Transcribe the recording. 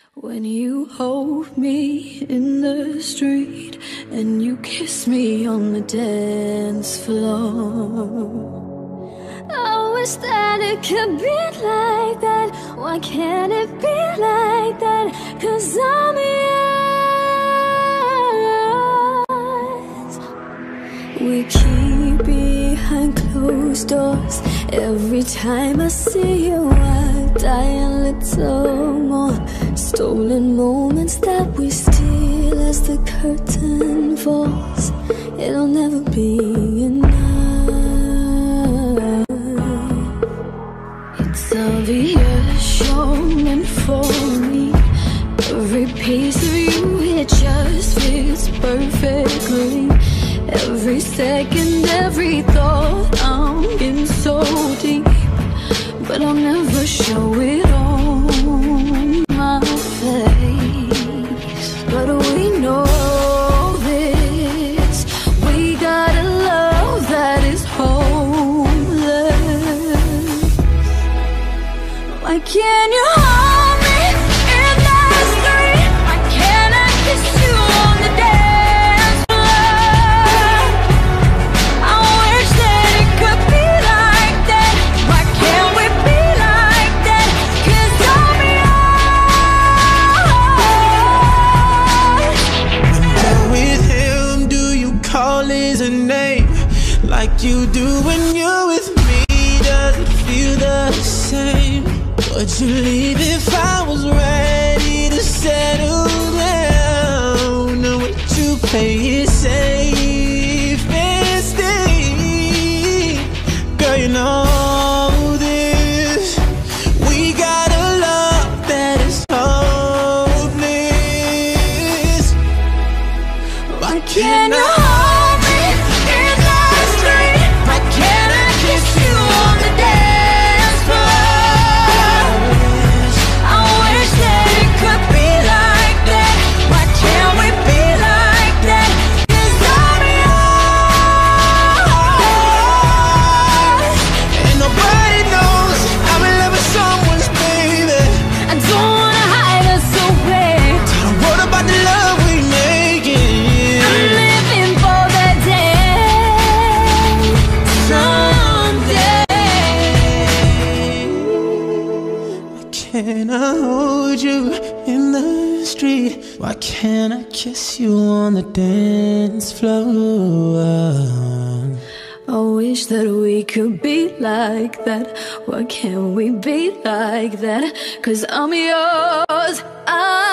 When you hold me in the street and you kiss me on the dance floor, I wish that it could be like that. Why can't it be like that? 'Cause I'm yours. We keep behind closed doors. Every time I see you, I die a little more. Stolen moments that we steal as the curtain falls. It'll never be enough. It's obvious you're meant for me. Every piece of you, it just fits perfectly. Every second, every thought, I'm in so deep, but I'll never show it on my face. But we know this, we got a love that is hopeless. Why can't you hold me in the street? Why can't I kiss you on the dance floor? I wish that it could be like that. Why can't we be like that? 'Cause I'm yours. When you're with him, do you call his name like you do when you're with me? Does it feel the same? Would you leave if I was ready to settle down? Or would you play it safe and stay? Girl, you know this, we got a love that is hopeless. Why can't I hold me in the street? Why can't I kiss you on the dance floor? I wish that it could be like that. Why can't we be like that? 'Cause I'm yours. And nobody knows I'm in love with someone's baby. I don't wanna hide us away. Don't worry about the love we making. I'm living for that day, someday. Why can't I hold you in the street? Why can't I kiss you on the dance floor? I wish that we could be like that. Why can't we be like that? 'Cause I'm yours.